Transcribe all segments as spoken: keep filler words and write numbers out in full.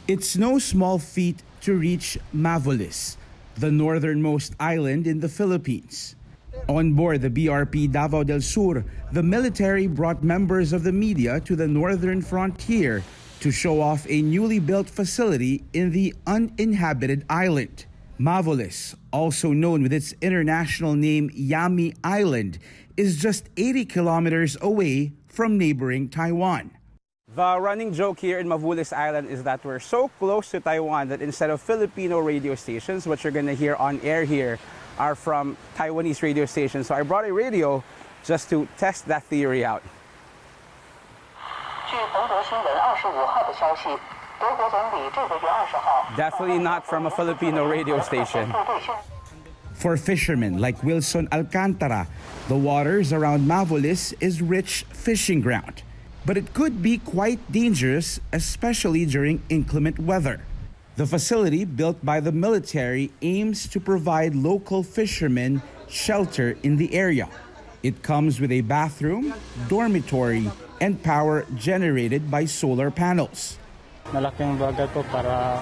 It's no small feat to reach Mavulis, the northernmost island in the Philippines. On board the B R P Davao del Sur, the military brought members of the media to the northern frontier to show off a newly built facility in the uninhabited island. Mavulis, also known with its international name Yami Island, is just eighty kilometers away from neighboring Taiwan. The running joke here in Mavulis Island is that we're so close to Taiwan that instead of Filipino radio stations, what you're going to hear on air here are from Taiwanese radio stations. So I brought a radio just to test that theory out. Definitely not from a Filipino radio station. For fishermen like Wilson Alcantara, the waters around Mavulis is rich fishing ground. But it could be quite dangerous, especially during inclement weather. The facility, built by the military, aims to provide local fishermen shelter in the area. It comes with a bathroom, dormitory, and power generated by solar panels. Malaking bagay po para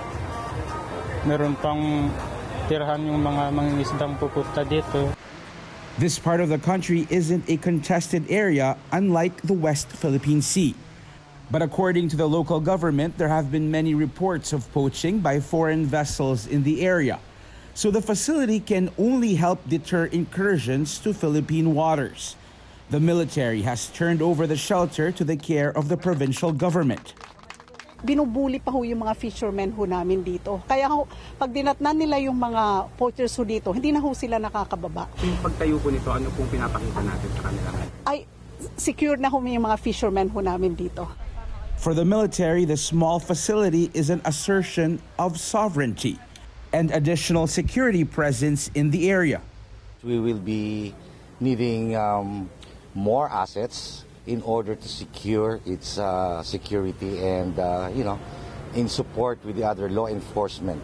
meron pang tirahan yung mga mangingisdang pupunta dito. This part of the country isn't a contested area, unlike the West Philippine Sea. But according to the local government, there have been many reports of poaching by foreign vessels in the area. So the facility can only help deter incursions to Philippine waters. The military has turned over the shelter to the care of the provincial government. Binubuli pa ho yung mga fishermen ho namin dito. Kaya ho, pag dinatnan nila yung mga poachers ho dito, hindi na ho sila nakakababa. Yung pagtayo po nito, ano pong pinapakita natin sa kanila? Ay, secure na ho yung mga fishermen ho namin dito. For the military, the small facility is an assertion of sovereignty and additional security presence in the area. We will be needing um, more assets in order to secure its uh, security and, uh, you know, in support with the other law enforcement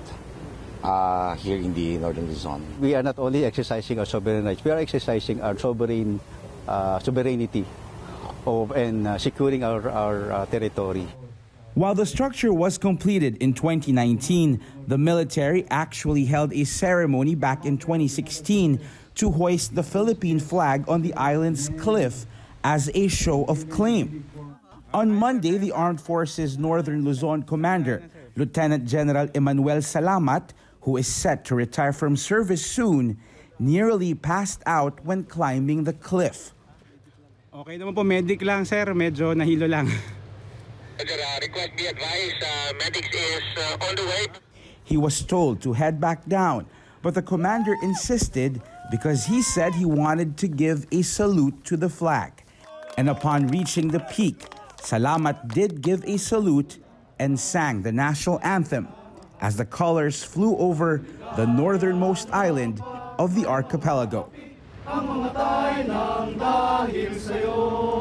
uh, here in the Northern Luzon. We are not only exercising our sovereign rights, we are exercising our sovereign uh, sovereignty of, and uh, securing our, our uh, territory. While the structure was completed in twenty nineteen, the military actually held a ceremony back in twenty sixteen to hoist the Philippine flag on the island's cliff as a show of claim. On Monday, the Armed Forces Northern Luzon Commander, Lieutenant General Emmanuel Salamat, who is set to retire from service soon, nearly passed out when climbing the cliff. Okay naman po, medic lang sir, medyo nahilo lang. Request be advised, uh, medics is uh, on the way. He was told to head back down, but the commander insisted because he said he wanted to give a salute to the flag. And upon reaching the peak, Salamat did give a salute and sang the national anthem as the colors flew over the northernmost island of the archipelago.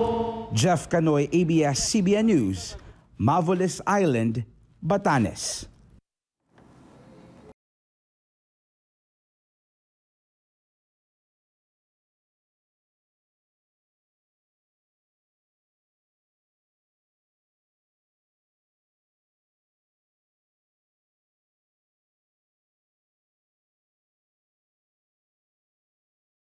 Jeff Canoy, A B S C B N News, Mavulis Island, Batanes.